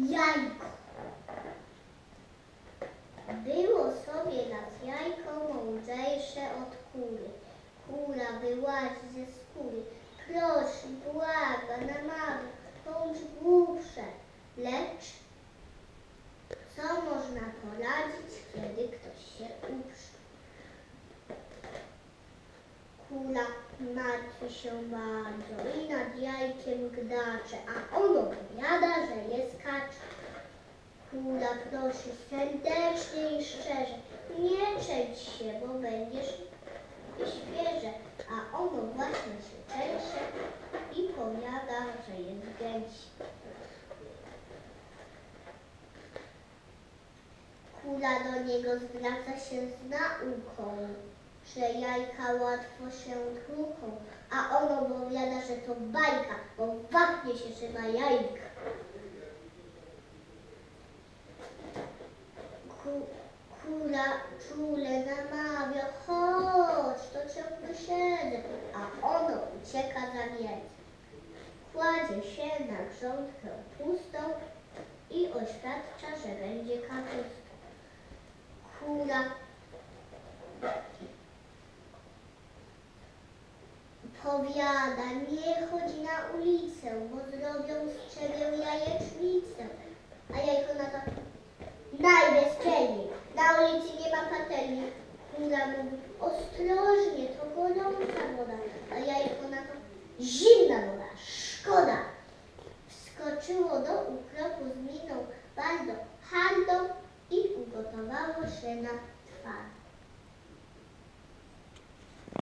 Jajko. Było sobie nad jajko mądrzejsze od kury. Kura wyłazi ze skóry, prosi, błaga, namawia, bądź głupsze. Lecz co można poradzić, kiedy ktoś się uprze? Kura martwi się bardzo i nad jajkiem gdacze, a ono powiada, że je skacze. Kura prosi serdecznie i szczerze, nie część się, bo będziesz świeże, a ono właśnie się częsze i powiada, że jest gęsi. Kura do niego zwraca się z nauką, że jajka łatwo się tłuką, a ono powiada, że to bajka, bo wapnie się trzyma jajka. Kura czule namawia, chodź, to ciągle siedzę, a ono ucieka za miedzę. Kładzie się na grządkę pustą i oświadcza, że będzie kapustą. Kura powiada, nie chodź na ulicę, bo zrobią z ciebie jajecznicę. A jajko na to, najbezpieczniej, na ulicy nie ma patelni. Kura mówi, ostrożnie, to gorąca woda.